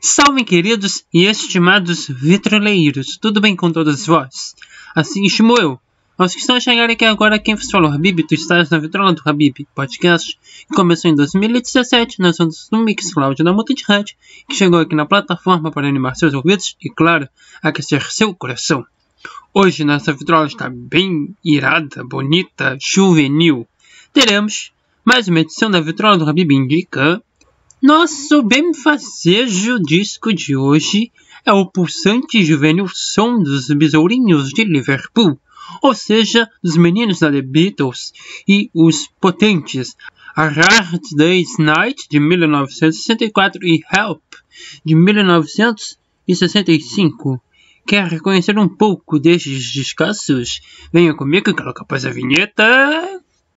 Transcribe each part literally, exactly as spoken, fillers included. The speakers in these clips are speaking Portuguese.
Salve, queridos e estimados vitroleiros, tudo bem com todos vós? Assim estimo eu. Aos que estão a chegar aqui agora, quem vos falou, Habib, tu estás na Vitrola do Habib Podcast, que começou em dois mil e dezessete, nós somos do Mixcloud da Multirádio, que chegou aqui na plataforma para animar seus ouvidos e, claro, aquecer seu coração. Hoje nossa vitrola está bem irada, bonita, juvenil. Teremos mais uma edição da Vitrola do Habib Indica. Nosso bem-fazejo disco de hoje é o pulsante e juvenil som dos besourinhos de Liverpool, ou seja, dos meninos da The Beatles e os potentes A Hard Day's Night de mil novecentos e sessenta e quatro e Help de mil novecentos e sessenta e cinco. Quer conhecer um pouco destes descassos? Venha comigo e coloca após a vinheta.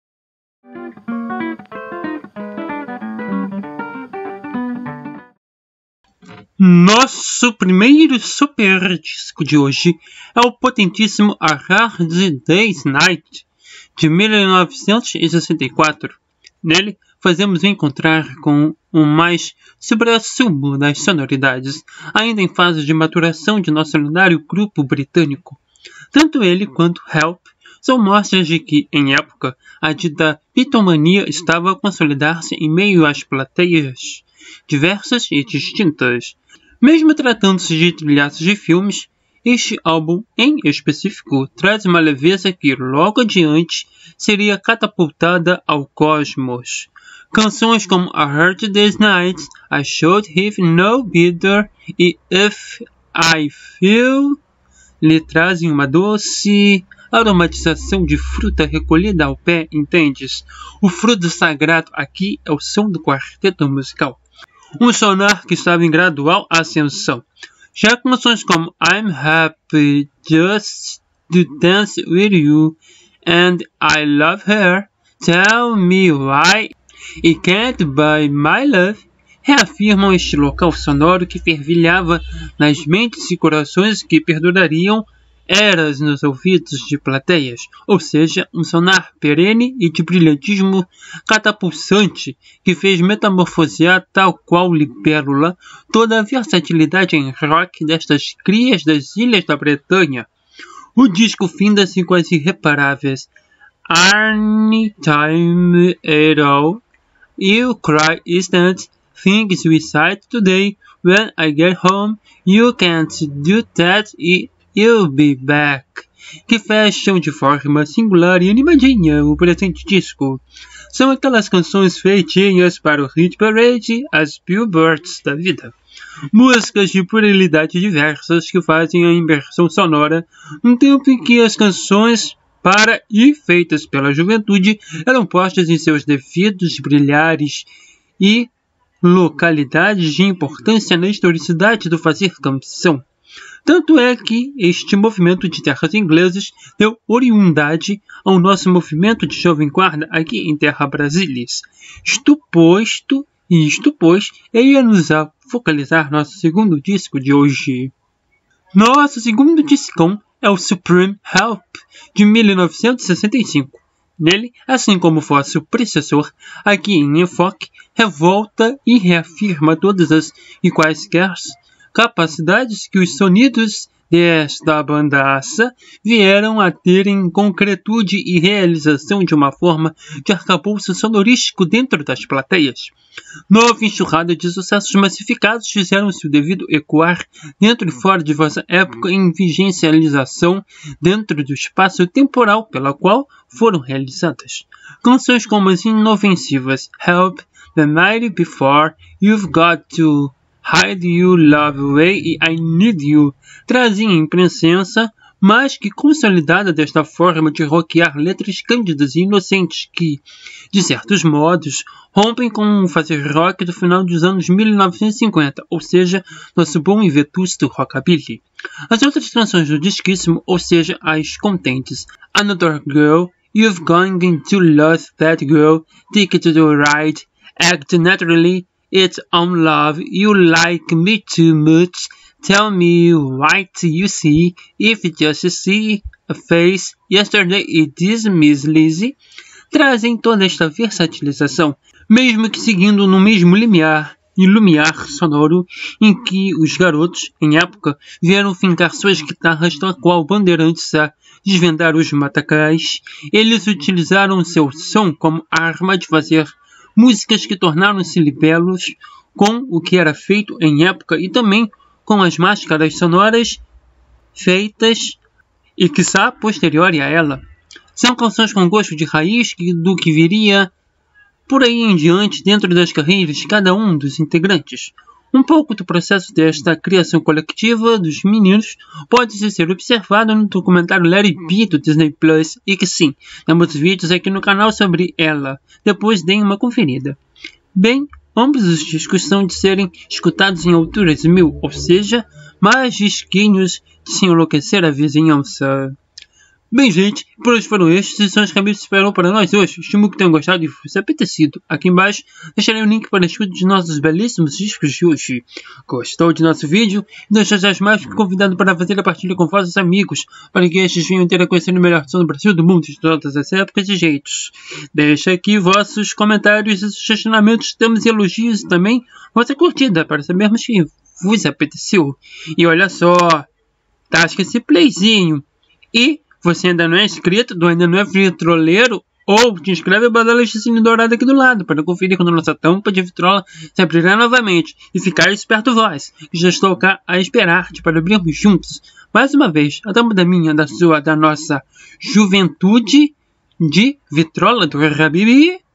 Nosso primeiro super disco de hoje é o potentíssimo A Hard Day's Night de mil novecentos e sessenta e quatro. Nele, fazemos encontrar com o mais suprassumo das sonoridades, ainda em fase de maturação de nosso lendário grupo britânico. Tanto ele quanto Help são mostras de que, em época, a dita bitomania estava a consolidar-se em meio às plateias diversas e distintas. Mesmo tratando-se de trilhaços de filmes, este álbum, em específico, traz uma leveza que, logo adiante, seria catapultada ao cosmos. Canções como A Hard Day's Night, I Should Have No Better e If I Feel lhe trazem uma doce aromatização de fruta recolhida ao pé, entendes? O fruto sagrado aqui é o som do quarteto musical. Um sonar que estava em gradual ascensão. Já canções como I'm Happy Just to Dance With You and I Love Her, Tell Me Why e Can't Buy My Love reafirmam este local sonoro que fervilhava nas mentes e corações que perdurariam eras nos ouvidos de plateias, ou seja, um sonar perene e de brilhantismo catapulsante que fez metamorfosear tal qual libélula toda a versatilidade em rock destas crias das Ilhas da Bretanha. O disco finda-se com as irreparáveis Any Time At All, You Cry Instant, Things We Sight Today, When I Get Home, You Can't Do That e You'll Be Back, que fecham de forma singular e animadinha o presente disco. São aquelas canções feitinhas para o Hit Parade, as Billboards da vida. Músicas de pluralidade diversas que fazem a imersão sonora num tempo em que as canções para e feitas pela juventude eram postas em seus devidos brilhares e localidades de importância na historicidade do fazer canção. Tanto é que este movimento de terras inglesas deu oriundade ao nosso movimento de jovem guarda aqui em terra brasilis. Isto posto, e isto pois, ia-nos a focalizar nosso segundo disco de hoje. Nosso segundo discão é o Supreme Help, de mil novecentos e sessenta e cinco. Nele, assim como vosso predecessor, aqui em enfoque, revolta e reafirma todas as e quaisquer capacidades que os sonidos desta bandaça vieram a ter em concretude e realização de uma forma de arcabouço sonorístico dentro das plateias. Nova enxurrada de sucessos massificados fizeram-se o devido ecoar dentro e fora de vossa época em vigencialização dentro do espaço temporal pela qual foram realizadas. Canções como as inofensivas Help, The Night Before, You've Got To Hide You Love Away e I Need You traziam presença, mas que consolidada desta forma de rockear letras cândidas e inocentes que, de certos modos, rompem com o fazer rock do final dos anos mil novecentos e cinquenta, ou seja, nosso bom e vetusto rockabilly. As outras canções do disquíssimo, ou seja, as contentes Another Girl, You've Gone To Lose That Girl, Ticket to the Ride, Act Naturally, It's On Love, You Like Me Too Much, Tell Me What You See, If You Just See a Face, Yesterday e This Miss Lizzie, trazem toda esta versatilização, mesmo que seguindo no mesmo limiar e lumiar sonoro em que os garotos, em época, vieram fincar suas guitarras tal qual bandeirantes a desvendar os matacais. Eles utilizaram seu som como arma de fazer músicas que tornaram-se libelos com o que era feito em época e também com as máscaras sonoras feitas e quiçá posterior a ela. São canções com gosto de raiz do que viria por aí em diante dentro das carreiras de cada um dos integrantes. Um pouco do processo desta criação coletiva dos meninos pode ser observado no documentário Let It Be do Disney Plus, e que sim, temos vídeos aqui no canal sobre ela. Depois deem uma conferida. Bem, ambos os discos são de serem escutados em alturas mil, ou seja, mais disquinhos de se enlouquecer a vizinhança. Bem, gente, por hoje foram estes e são os que a Bíblia esperou para nós hoje. Estimo que tenham gostado e fosse apetecido. Aqui embaixo deixarei o link para a escuta de nossos belíssimos discos de hoje. Gostou de nosso vídeo? Então já já mais que convidado para fazer a partilha com vossos amigos, para que estes venham ter a conhecer o melhor som do Brasil, do mundo, de todas as épocas e jeitos. Deixa aqui vossos comentários e sugestionamentos, temas e elogios e também vossa curtida, para sabermos que vos apeteceu. E olha só, tasca esse playzinho. E você ainda não é inscrito, ainda não é vitroleiro, ou te inscreve e badala este sininho dourado aqui do lado, para conferir quando nossa tampa de vitrola se abrirá novamente. E ficar esperto vós, que já estou cá a esperar-te para abrirmos juntos, mais uma vez, a tampa da minha, da sua, da nossa juventude de vitrola do Rabibi.